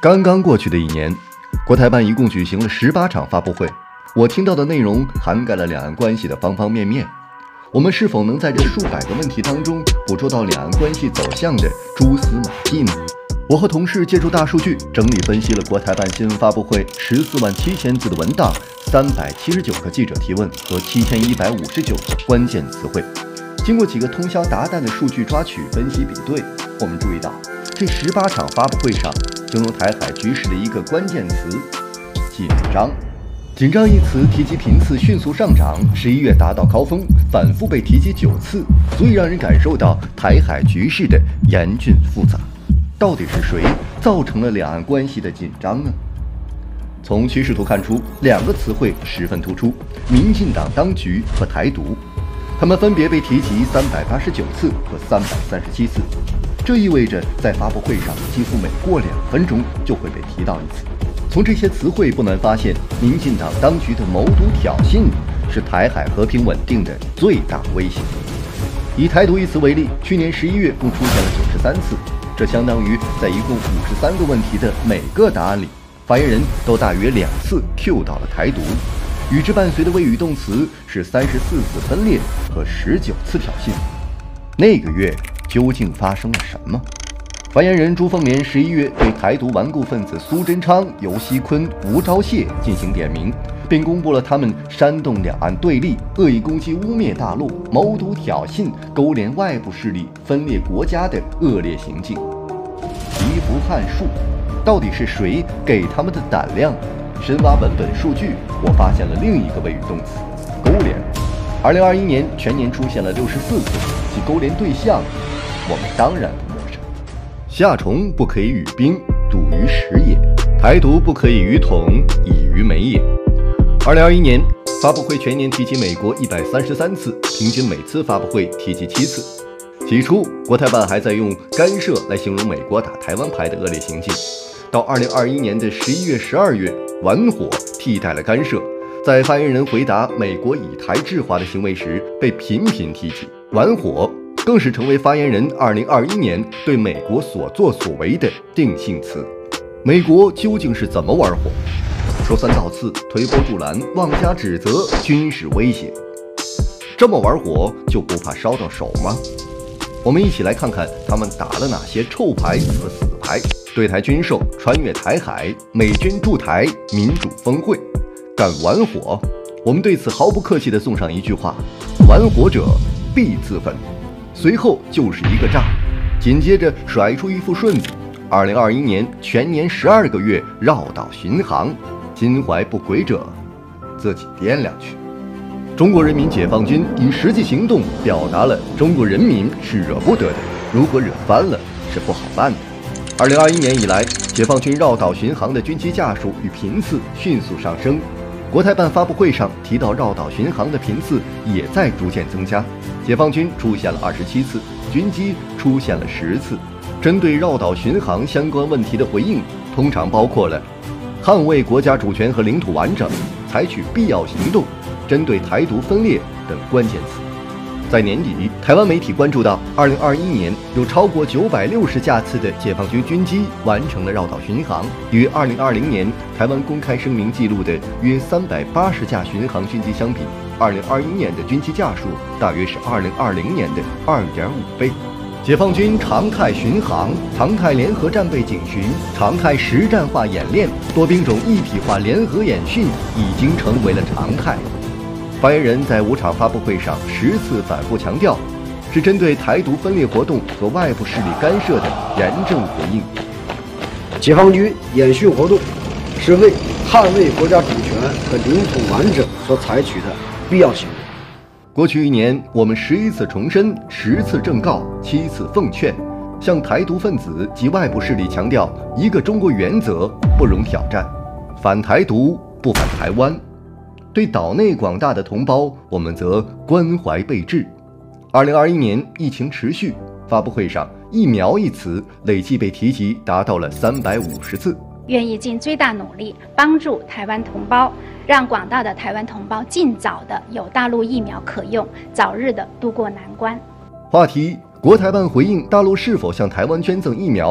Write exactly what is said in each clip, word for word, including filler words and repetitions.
刚刚过去的一年，国台办一共举行了十八场发布会，我听到的内容涵盖了两岸关系的方方面面。我们是否能在这数百个问题当中捕捉到两岸关系走向的蛛丝马迹呢？我和同事借助大数据整理分析了国台办新闻发布会十四万七千字的文档、三百七十九个记者提问和七千一百五十九个关键词汇。经过几个通宵达旦的数据抓取、分析、比对，我们注意到这十八场发布会上形容台海局势的一个关键词：紧张。紧张一词提及频次迅速上涨，十一月达到高峰，反复被提及九次，足以让人感受到台海局势的严峻复杂。到底是谁造成了两岸关系的紧张呢？从趋势图看出，两个词汇十分突出：民进党当局和台独。他们分别被提及三百八十九次和三百三十七次，这意味着在发布会上几乎每过两分钟就会被提到一次。从这些词汇不难发现，民进党当局的谋独挑衅是台海和平稳定的最大威胁。以台独一词为例，去年十一月共出现了九十三次，这相当于在一共五十三个问题的每个答案里，发言人都大约两次 Q 到了台独。与之伴随的谓语动词是三十四次分裂和十九次挑衅。那个月究竟发生了什么？发言人朱凤莲十一月对台独顽固分子苏贞昌、游锡堃、吴钊燮进行点名，并公布了他们煽动两岸对立、恶意攻击、污蔑大陆、谋独挑衅、勾连外部势力、分裂国家的恶劣行径。题不撼数，到底是谁给他们的胆量？深挖文本数据，我发现了另一个谓语动词“勾连”。二零二一年全年出现了六十四次，其勾连对象我们当然不陌生。夏虫不可以语冰，笃于实也；台独不可以语统，以于美也。二零二一年发布会全年提及美国一百三十三次，平均每次发布会提及七次。起初，国台办还在用干涉来形容美国打台湾牌的恶劣行径。到二零二一年的十一月、十二月，玩火替代了干涉。在发言人回答美国以台制华的行为时，被频频提及。玩火更是成为发言人二零二一年对美国所作所为的定性词。美国究竟是怎么玩火？说三道四，推波助澜，妄加指责，军事威胁。这么玩火就不怕烧到手吗？我们一起来看看他们打了哪些臭牌和死牌。对台军售、穿越台海、美军驻台、民主峰会，敢玩火，我们对此毫不客气地送上一句话：玩火者必自焚。随后就是一个炸，紧接着甩出一副顺子：二零二一年全年十二个月绕岛巡航，心怀不轨者自己掂量去。中国人民解放军以实际行动表达了中国人民是惹不得的，如果惹翻了是不好办的。二零二一年以来，解放军绕岛巡航的军机架数与频次迅速上升。国台办发布会上提到，绕岛巡航的频次也在逐渐增加。解放军出现了二十七次，军机出现了十次。针对绕岛巡航相关问题的回应，通常包括了捍卫国家主权和领土完整、采取必要行动、针对台独分裂等关键词。在年底，台湾媒体关注到，二零二一年有超过九百六十架次的解放军军机完成了绕岛巡航，与二零二零年台湾公开声明记录的约三百八十架巡航军机相比，二零二一年的军机架数大约是二零二零年的二点五倍。解放军常态巡航、常态联合战备警巡、常态实战化演练、多兵种一体化联合演训已经成为了常态。发言人在五场发布会上十次反复强调，是针对台独分裂活动和外部势力干涉的严正回应。 解放军演训活动是为捍卫国家主权和领土完整所采取的必要行动。 过去一年，我们十一次重申，十次正告，七次奉劝，向台独分子及外部势力强调一个中国原则不容挑战，反台独不反台湾。对岛内广大的同胞，我们则关怀备至。二零二一年疫情持续，发布会上“疫苗”一词累计被提及达到了三百五十次。 愿意尽最大努力帮助台湾同胞，让广大的台湾同胞尽早的有大陆疫苗可用，早日的度过难关。 话题：国台办回应大陆是否向台湾捐赠疫苗，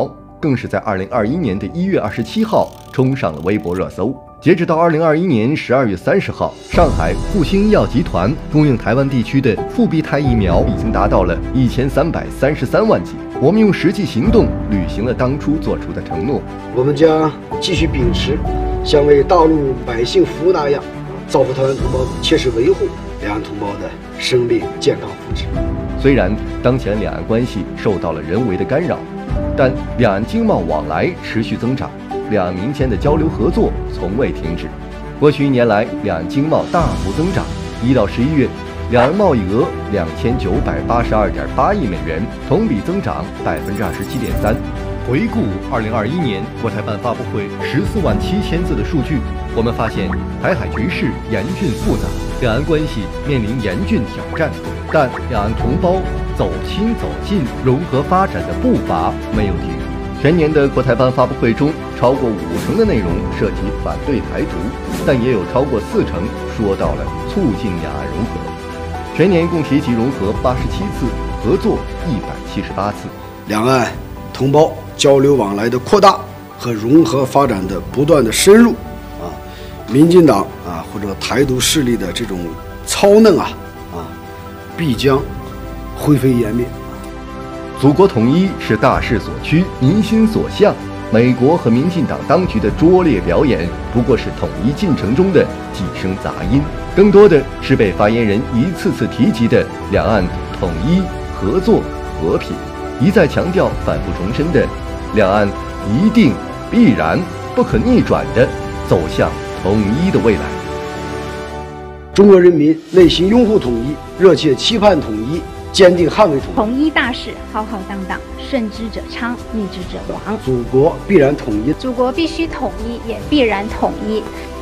更是在二零二一年的一月二十七号冲上了微博热搜。截止到二零二一年十二月三十号，上海复星医药集团供应台湾地区的复必泰疫苗已经达到了一千三百三十三万剂。我们用实际行动履行了当初做出的承诺。 我们将继续秉持像为大陆百姓服务那样，造福台湾同胞，切实维护两岸同胞的生命健康福祉。 虽然当前两岸关系受到了人为的干扰，但两岸经贸往来持续增长，两岸民间的交流合作从未停止。过去一年来，两岸经贸大幅增长，一到十一月，两岸贸易额两千九百八十二点八亿美元，同比增长百分之二十七点三。回顾二零二一年国台办发布会十四万七千字的数据，我们发现台海局势严峻复杂，两岸关系面临严峻挑战，但两岸同胞走亲走近、融合发展的步伐没有停。全年的国台办发布会中，超过五成的内容涉及反对台独，但也有超过四成说到了促进两岸融合。全年共提及融合八十七次，合作一百七十八次。 两岸同胞交流往来的扩大和融合发展的不断的深入，啊，民进党啊或者台独势力的这种操弄啊啊，必将灰飞烟灭。 祖国统一是大势所趋、民心所向，美国和民进党当局的拙劣表演不过是统一进程中的几声杂音，更多的是被发言人一次次提及的两岸统一、合作、和平，一再强调、反复重申的两岸一定、必然、不可逆转地走向统一的未来。 中国人民内心拥护统一，热切期盼统一，坚定捍卫统一。 统一大事浩浩荡荡，顺之者昌，逆之者亡。 祖国必然统一， 祖国必须统一，也必然统一。